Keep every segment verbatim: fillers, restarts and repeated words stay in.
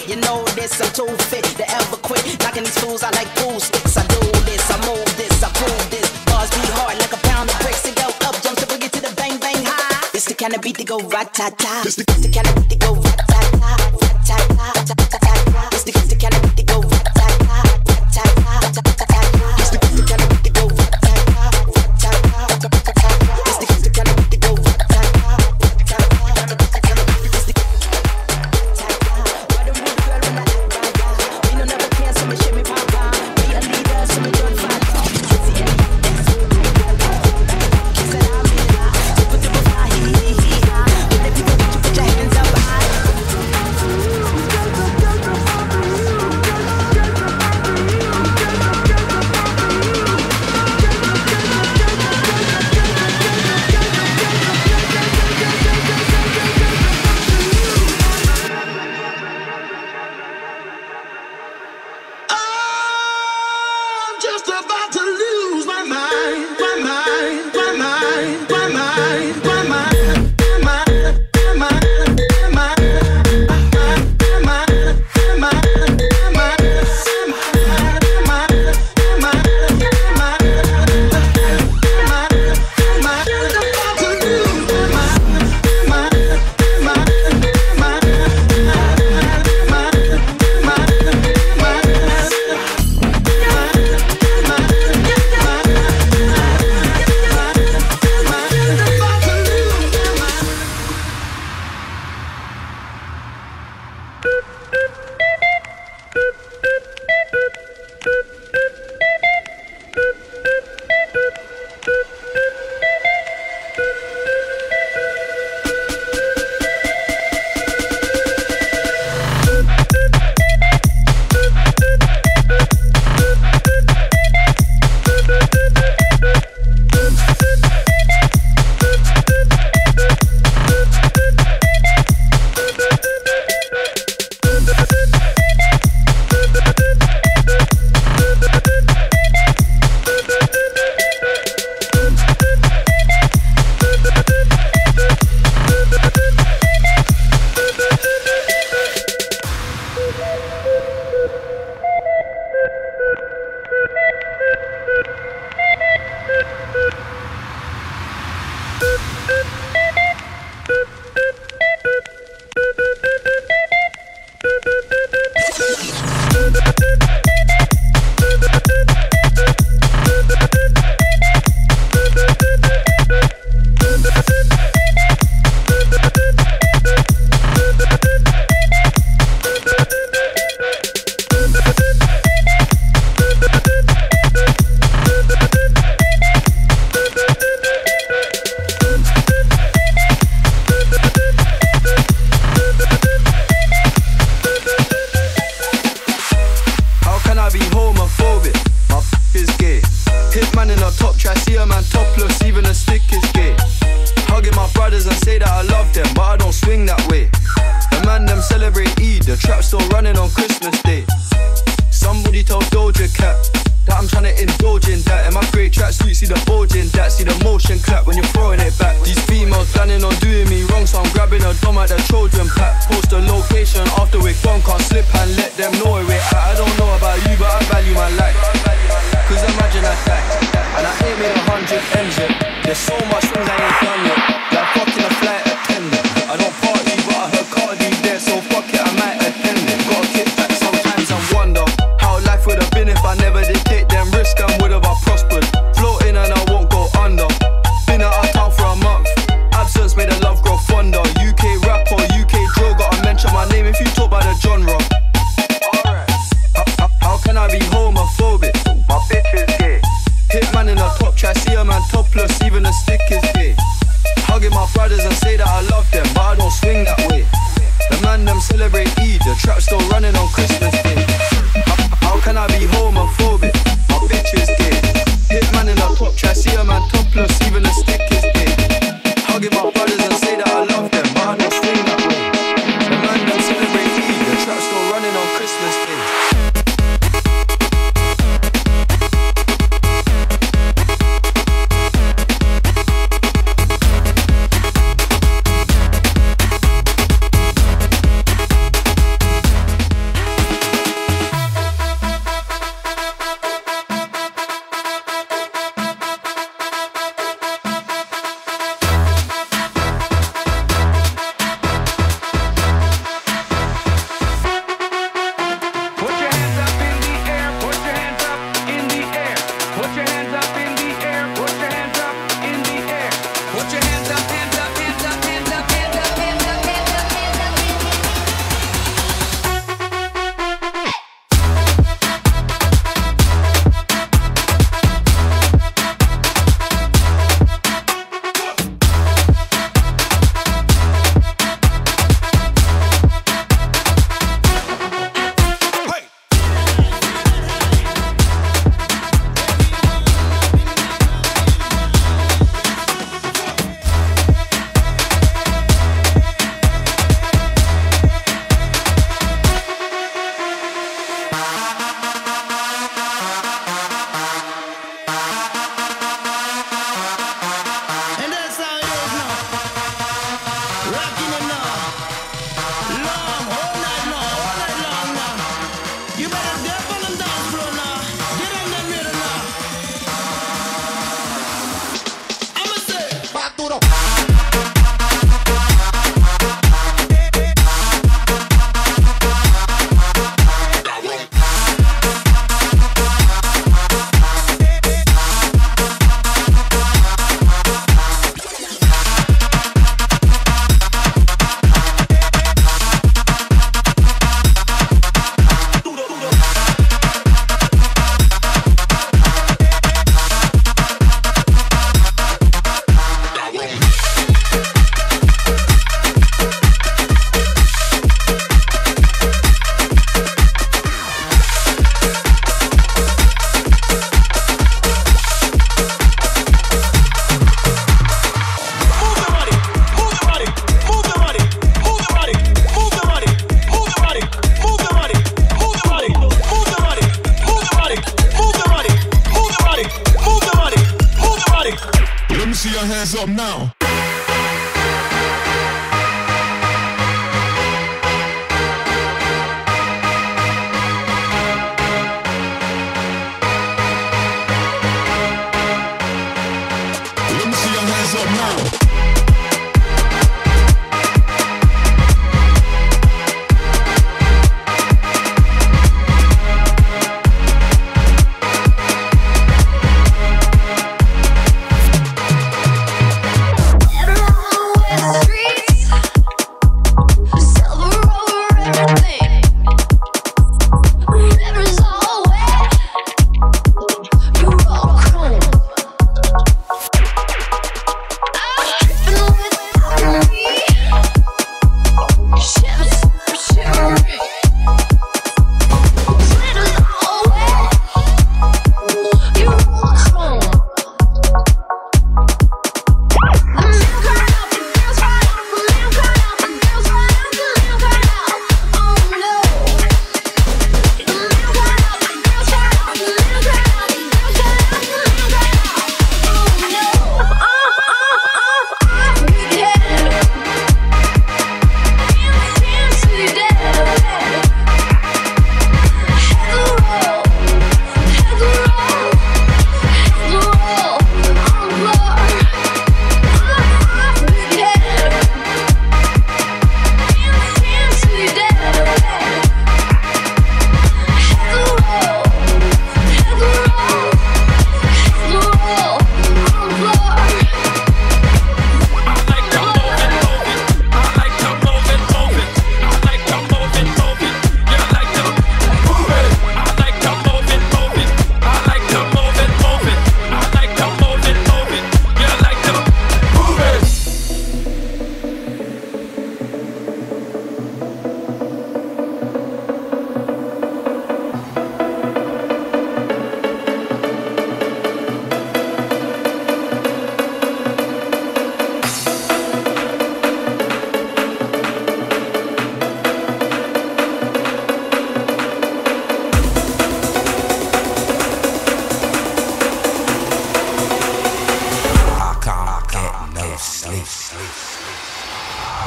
You know this, I'm too fit to ever quit. Knocking these fools out like pool sticks. I do this, I move this, I prove this. Bars be hard like a pound of bricks. And go up, jump the boogie to the bang bang high. It's the kind of beat that go rat-ta-ta. It's the kind of beat that go rat-ta-ta, rat-ta-ta, rat-ta-ta. It's the kind of beat that go rat-ta-ta, rat-ta-ta, rat-ta-ta. It's the kind of beat that go rat-ta-ta, rat-ta-ta, rat-ta-ta. It's the kind of beat that go rat-ta-ta, rat-ta-ta, rat-ta-ta. It's the why the rude girl when I act right, yeah. Me no never care, so me shit me pop down. Be a leader, so me don't fight. Kissy and yes, kiss it out, me la. Put the fire, hee hee hee ha. When the people want you, put your hands up high. I'm just about to lose my mind, my mind, my mind, my mind, my mind, my mind, my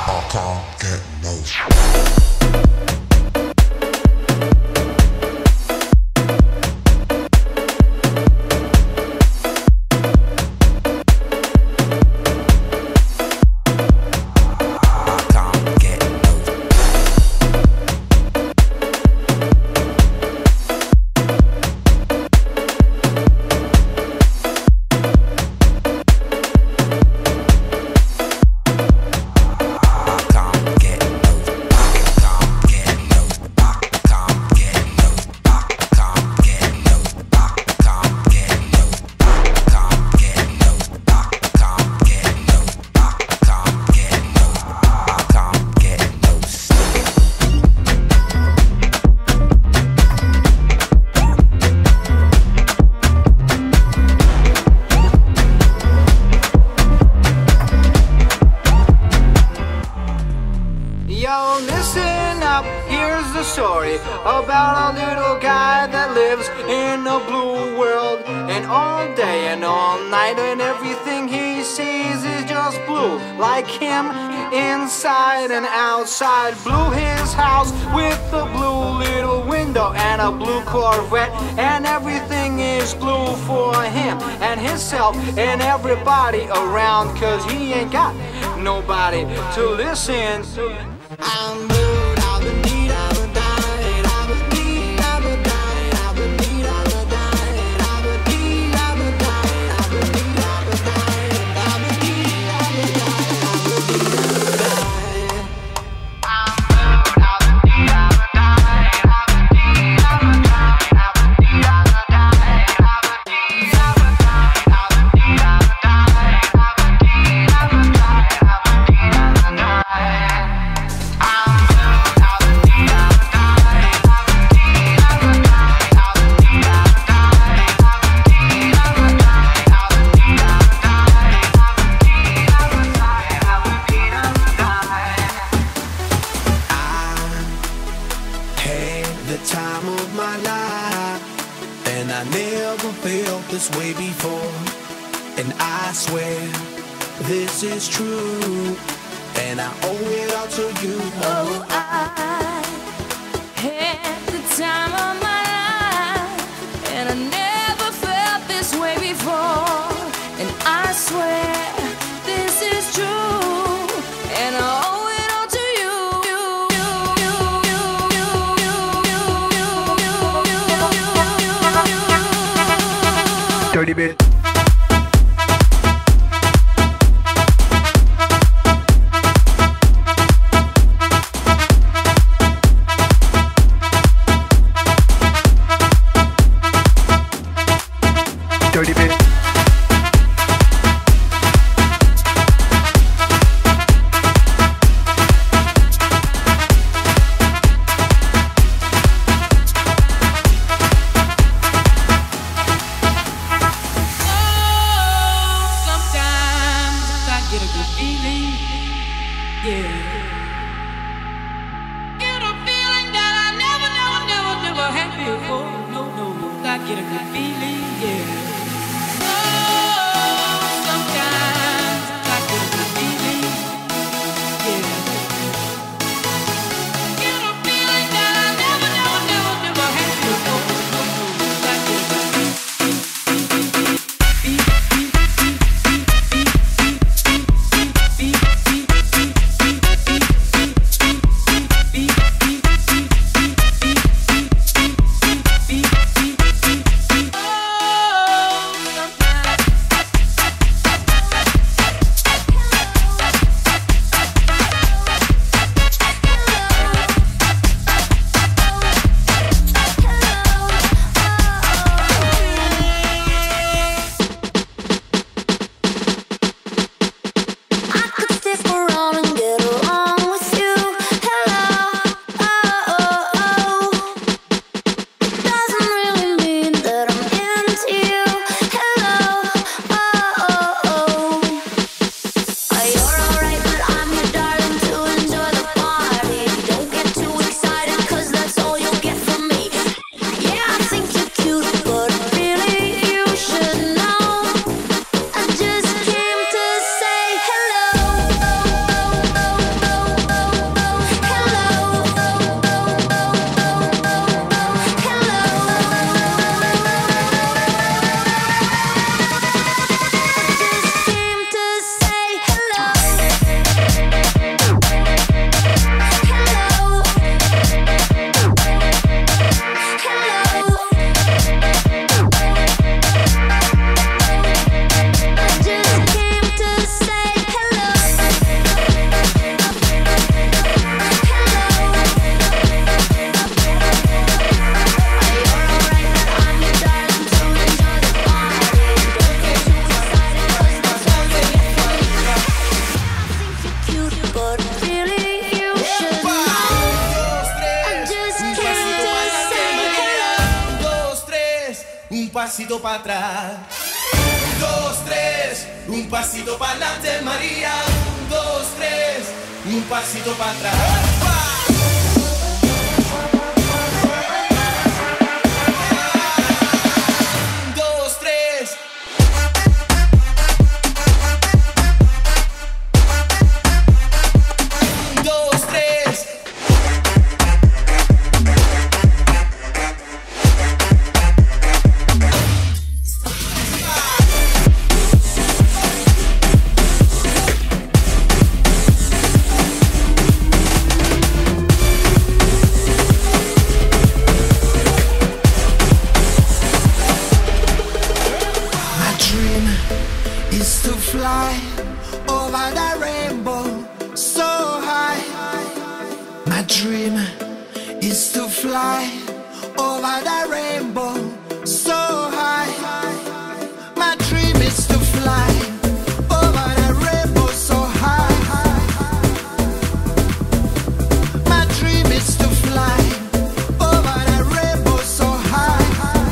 about a little guy that lives in a blue world, and all day and all night, and everything he sees is just blue, like him inside and outside. Blue his house with a blue little window and a blue Corvette, and everything is blue for him and himself and everybody around, 'cause he ain't got nobody to listen to. I'm blue. This is true, and I owe it all to you. Oh, I had the time of my life, and I never felt this way before. And I swear this is true, and I owe it all to you. Dirty bit. Dirty bit. Oh pasito para atrás. Un, dos, tres, un pasito para adelante, María. Un, dos, tres, un pasito para atrás. Un, dos, tres. Un, dos, tres. Fly over the rainbow so high. My dream is to fly over the rainbow so high. My dream is to fly over the rainbow so high. My dream is to fly over the rainbow so high.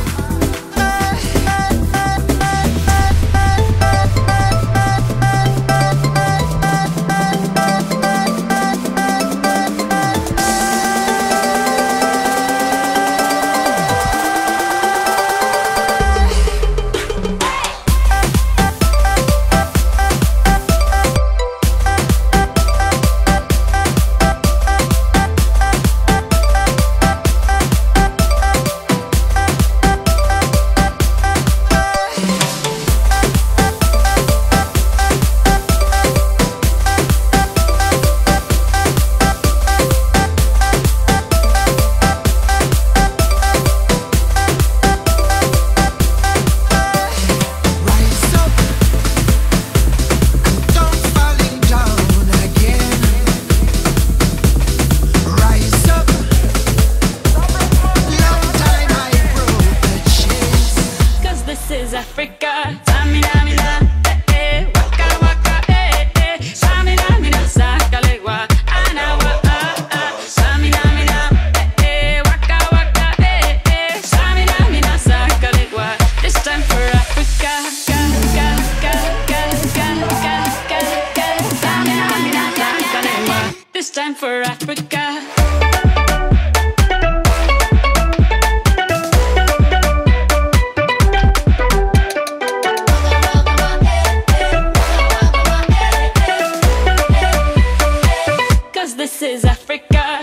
Time for Africa. Cause this is Africa.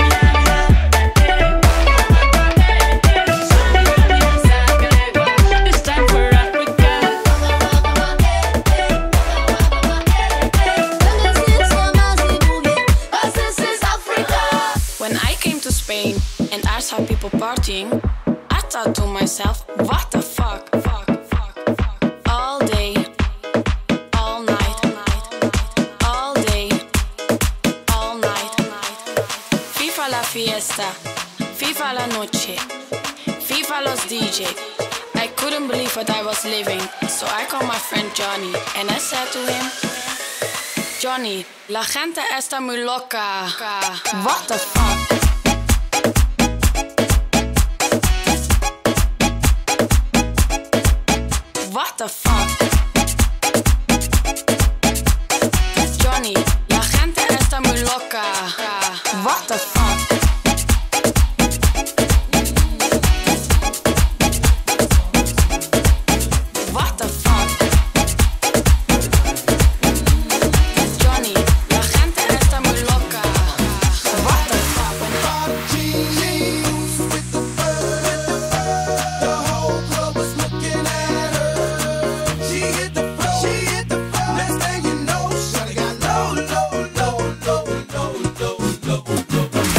This time for Africa. When I came to Spain and I saw people partying, I thought to myself, what the fuck, fuck, fuck, fuck. All day, all night, all day, all night. FIFA la fiesta, FIFA la noche, FIFA los D J. I couldn't believe what I was living, so I called my friend Johnny and I said to him, Johnny, la gente está muy loca. What the fuck? What the fuck? Johnny, la gente está muy loca. What the fuck? What the fuck? Johnny, la gente está muy loca. What the fuck? Next thing you know, shawty got low, low, low, low, low, low, low.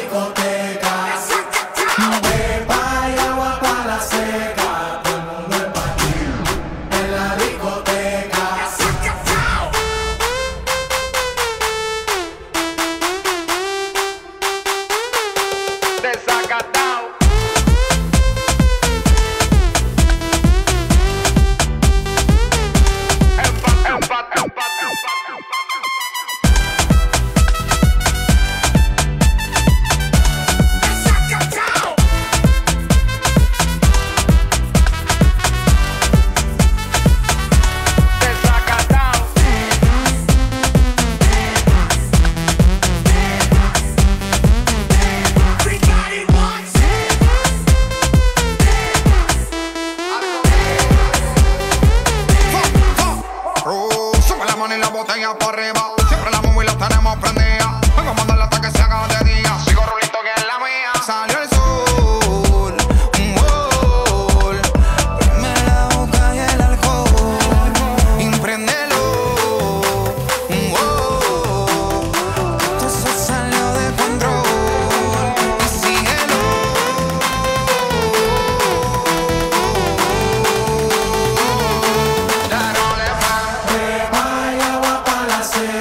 discoteca. Pepa y agua para la seca. Todo el mundo es pa' ti en la discoteca. Desacatado. Empat, empat, empat, empat, empat. Sube la mano y la botella por arriba. Siempre la movie la tenemos prendida. Vengo a mandarla hasta que se haga de día. Sigo rulito que es la mía. Salió el sol, un gol. Prime la boca y el alcohol. Impréndelo, un gol. Esto se salió de control. Y síguelo. Pepa y agua para la seca.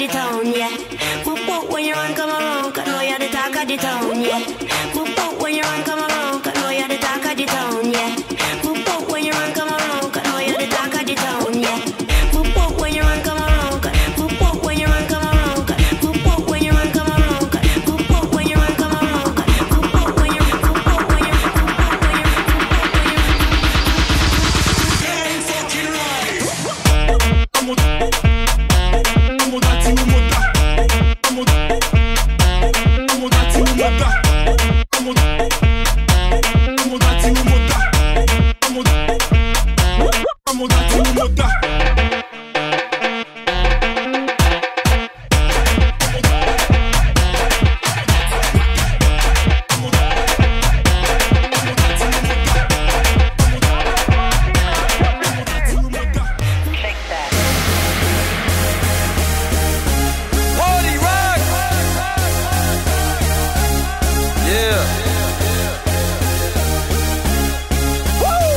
the town, yeah. Whoop whoop when you run come around, I know you're the talk of the town, yeah. Whoop whoop when you run come around, I know you're the talk of the town, yeah. Whoop whoop when you run come around, I know you're the talk of the town, yeah. Whoop whoop when you run come around, whoop whoop when you run come around, whoop whoop when you run come around, whoop whoop when you run come around, whoop whoop when you whoop whoop when you whoop whoop when you Ain't fucking right. Como como dati muda. Como como dati muda. Como como dati muda. Como como dati muda. Party rock. Yeah. Woo.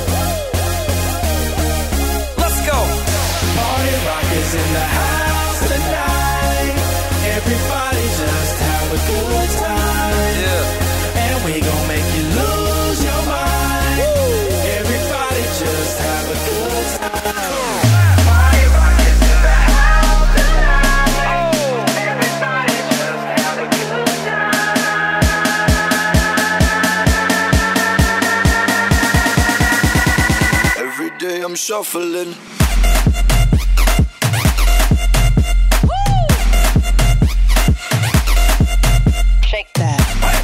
Let's go. Party rock is in the house tonight. Everybody just have a good time. Yeah. And we gon' make you lose your mind. Everybody just have a good time. Party rock is in the house tonight. Everybody just have a good time. Every day I'm shuffling. Shake that.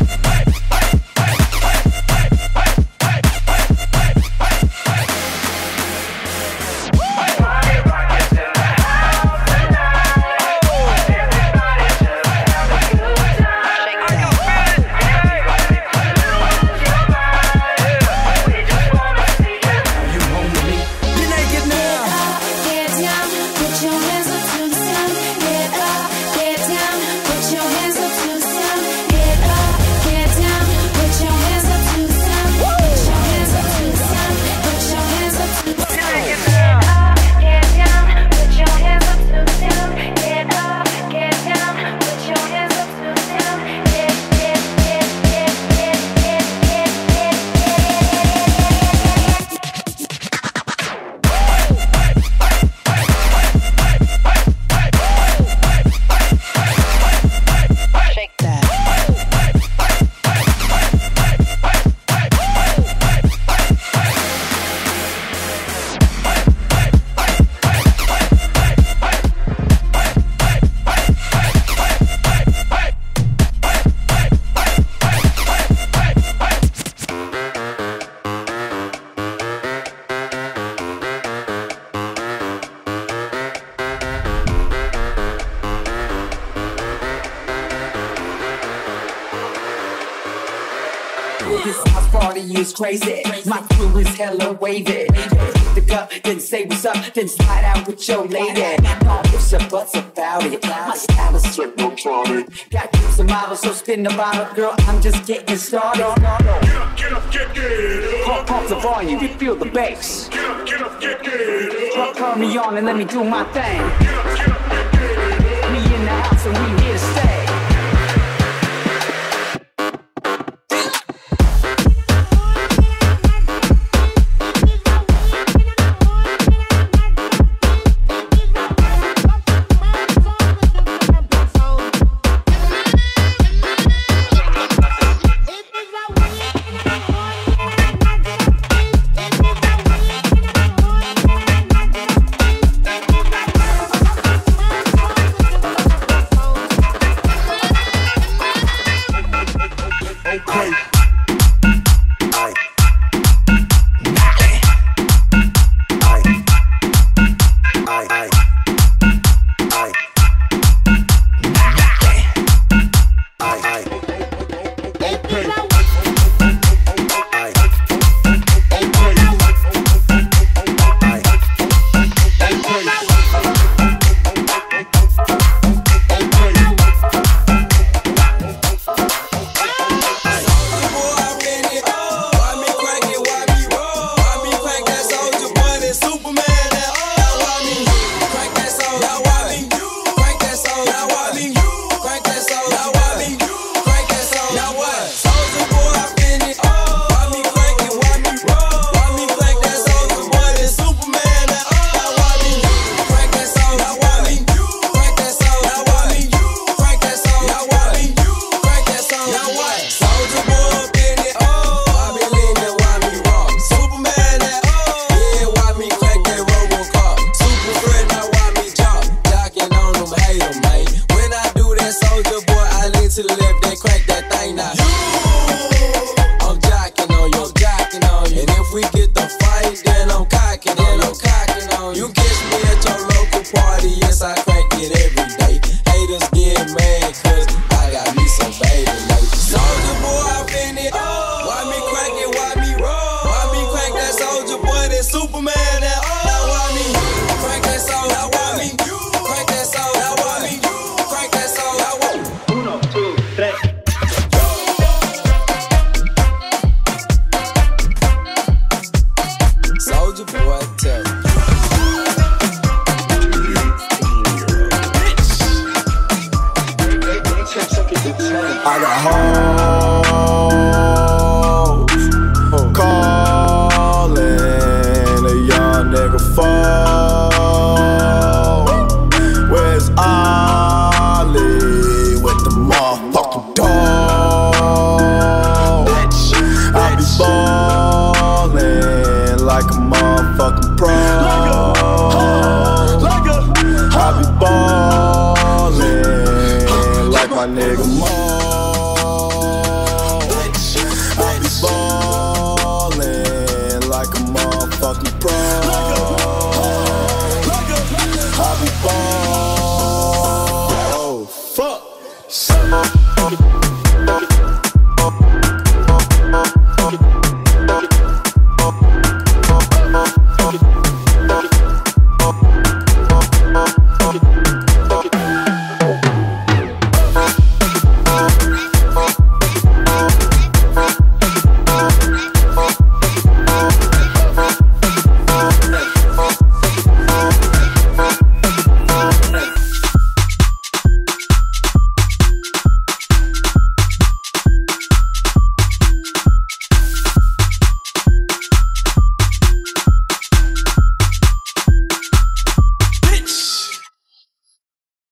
Party rock is in the house tonight. Everybody just have a good time. Shake that. We just wanna see you. You home with me? You're naked now. Get down, put your hands up to the sun. Get up, get down, put your hands up to the sun. Get up, get down, put your hands up to the sun. Put your hands up to the sun. Put your hands up to the sun. Get up, get down, put your hands up to the sun. Get up, get down, put your hands up to the sun. Get, get, get, get, get, get, get, Shake that. This house party is crazy. My crew is hella wavy. Pick the cup, then say what's up, then slide out with your lady. No ifs or buts about it. My style is technotronic. Got groups of models, so spin the bottle, girl. I'm just getting started. Get up, get up, get get up. Pump, pump the volume, you feel the bass. Get up, get up, get get up. Turn me on and let me do my thing. Get up, get up, get get up. Me in the house and we